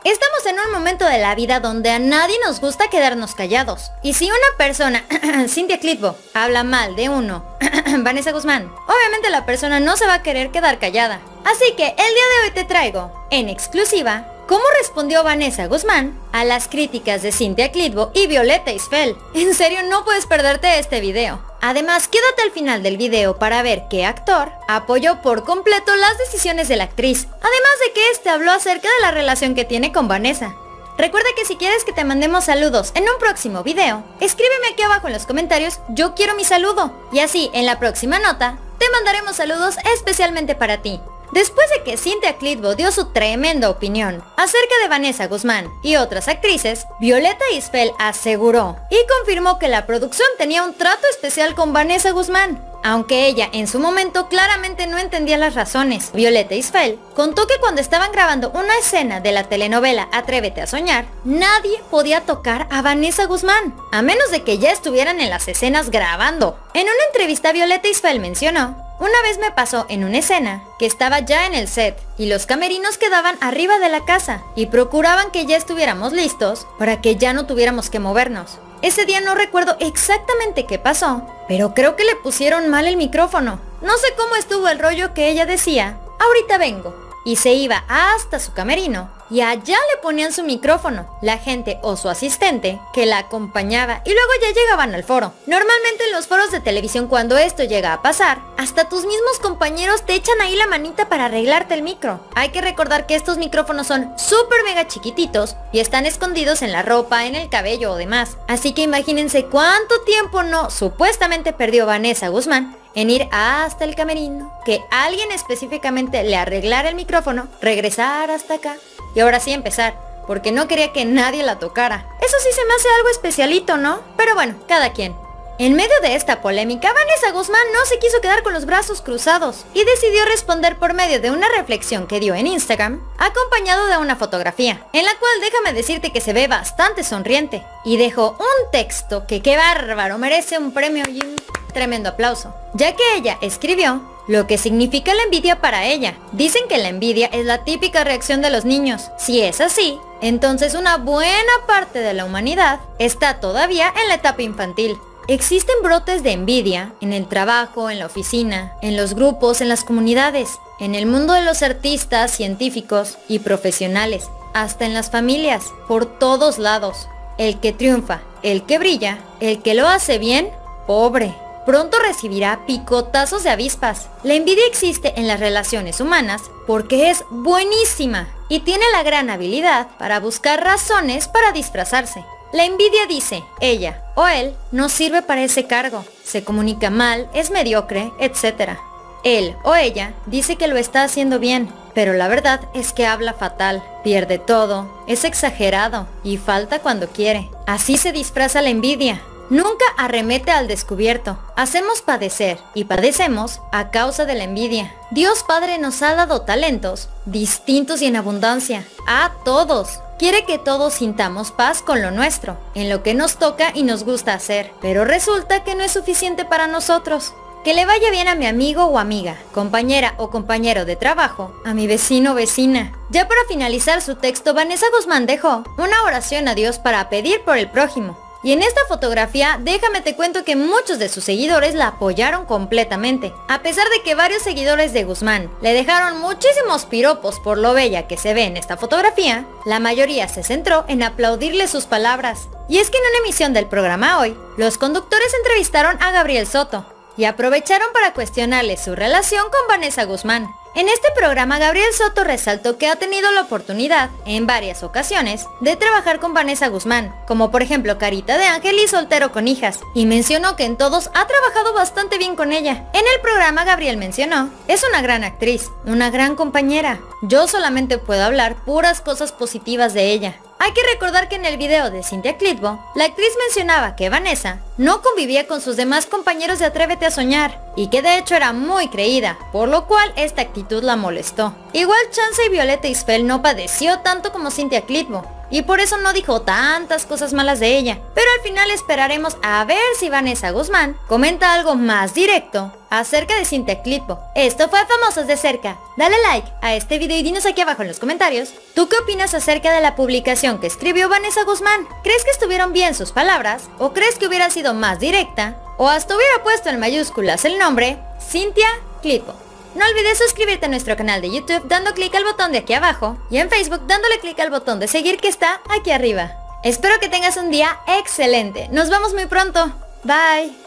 Estamos en un momento de la vida donde a nadie nos gusta quedarnos callados. Y si una persona, Cynthia Clitbo, habla mal de uno, Vanessa Guzmán, obviamente la persona no se va a querer quedar callada. Así que el día de hoy te traigo, en exclusiva, cómo respondió Vanessa Guzmán a las críticas de Cynthia Clitbo y Violeta Isfel. En serio, no puedes perderte este video. Además, quédate al final del video para ver qué actor apoyó por completo las decisiones de la actriz, además de que este habló acerca de la relación que tiene con Vanessa. Recuerda que si quieres que te mandemos saludos en un próximo video, escríbeme aquí abajo en los comentarios, yo quiero mi saludo, y así en la próxima nota te mandaremos saludos especialmente para ti. Después de que Cynthia Clitbo dio su tremenda opinión acerca de Vanessa Guzmán y otras actrices, Violeta Isfel aseguró y confirmó que la producción tenía un trato especial con Vanessa Guzmán, aunque ella en su momento claramente no entendía las razones. Violeta Isfel contó que cuando estaban grabando una escena de la telenovela Atrévete a Soñar, nadie podía tocar a Vanessa Guzmán, a menos de que ya estuvieran en las escenas grabando. En una entrevista Violeta Isfel mencionó: una vez me pasó en una escena que estaba ya en el set y los camerinos quedaban arriba de la casa y procuraban que ya estuviéramos listos para que ya no tuviéramos que movernos. Ese día no recuerdo exactamente qué pasó, pero creo que le pusieron mal el micrófono. No sé cómo estuvo el rollo que ella decía, ahorita vengo, y se iba hasta su camerino y allá le ponían su micrófono, la gente o su asistente que la acompañaba y luego ya llegaban al foro. Normalmente en los foros de televisión cuando esto llega a pasar, hasta tus mismos compañeros te echan ahí la manita para arreglarte el micro. Hay que recordar que estos micrófonos son súper mega chiquititos y están escondidos en la ropa, en el cabello o demás. Así que imagínense cuánto tiempo no supuestamente perdió Vanessa Guzmán en ir hasta el camerino, que alguien específicamente le arreglara el micrófono, regresar hasta acá y ahora sí empezar, porque no quería que nadie la tocara. Eso sí se me hace algo especialito, ¿no? Pero bueno, cada quien. En medio de esta polémica, Vanessa Guzmán no se quiso quedar con los brazos cruzados y decidió responder por medio de una reflexión que dio en Instagram, acompañado de una fotografía, en la cual déjame decirte que se ve bastante sonriente, y dejó un texto que qué bárbaro, merece un premio y un tremendo aplauso, ya que ella escribió lo que significa la envidia para ella. Dicen que la envidia es la típica reacción de los niños. Si es así, entonces una buena parte de la humanidad está todavía en la etapa infantil. Existen brotes de envidia en el trabajo, en la oficina, en los grupos, en las comunidades, en el mundo de los artistas, científicos y profesionales, hasta en las familias, por todos lados. El que triunfa, el que brilla, el que lo hace bien, pobre, pronto recibirá picotazos de avispas. La envidia existe en las relaciones humanas porque es buenísima y tiene la gran habilidad para buscar razones para disfrazarse. La envidia dice, ella o él no sirve para ese cargo, se comunica mal, es mediocre, etc. Él o ella dice que lo está haciendo bien, pero la verdad es que habla fatal, pierde todo, es exagerado y falta cuando quiere. Así se disfraza la envidia. Nunca arremete al descubierto. Hacemos padecer y padecemos a causa de la envidia. Dios Padre nos ha dado talentos distintos y en abundancia. A todos. Quiere que todos sintamos paz con lo nuestro, en lo que nos toca y nos gusta hacer. Pero resulta que no es suficiente para nosotros. Que le vaya bien a mi amigo o amiga, compañera o compañero de trabajo, a mi vecino o vecina. Ya para finalizar su texto, Vanessa Guzmán dejó una oración a Dios para pedir por el prójimo. Y en esta fotografía, déjame te cuento que muchos de sus seguidores la apoyaron completamente. A pesar de que varios seguidores de Guzmán le dejaron muchísimos piropos por lo bella que se ve en esta fotografía, la mayoría se centró en aplaudirle sus palabras. Y es que en una emisión del programa Hoy, los conductores entrevistaron a Gabriel Soto y aprovecharon para cuestionarle su relación con Vanessa Guzmán. En este programa Gabriel Soto resaltó que ha tenido la oportunidad, en varias ocasiones, de trabajar con Vanessa Guzmán, como por ejemplo Carita de Ángel y Soltero con Hijas, y mencionó que en todos ha trabajado bastante bien con ella. En el programa Gabriel mencionó, es una gran actriz, una gran compañera, yo solamente puedo hablar puras cosas positivas de ella. Hay que recordar que en el video de Cynthia Clitbo, la actriz mencionaba que Vanessa no convivía con sus demás compañeros de Atrévete a Soñar y que de hecho era muy creída, por lo cual esta actitud la molestó. Igual Chance y Violeta Isfel no padeció tanto como Cynthia Clitbo. y por eso no dijo tantas cosas malas de ella. Pero al final esperaremos a ver si Vanessa Guzmán comenta algo más directo acerca de Cynthia Clitbo. Esto fue Famosos de Cerca. Dale like a este video y dinos aquí abajo en los comentarios, ¿tú qué opinas acerca de la publicación que escribió Vanessa Guzmán? ¿Crees que estuvieron bien sus palabras? ¿O crees que hubiera sido más directa? ¿O hasta hubiera puesto en mayúsculas el nombre Cynthia Clitbo? No olvides suscribirte a nuestro canal de YouTube dando clic al botón de aquí abajo y en Facebook dándole clic al botón de seguir que está aquí arriba. Espero que tengas un día excelente. Nos vemos muy pronto. Bye.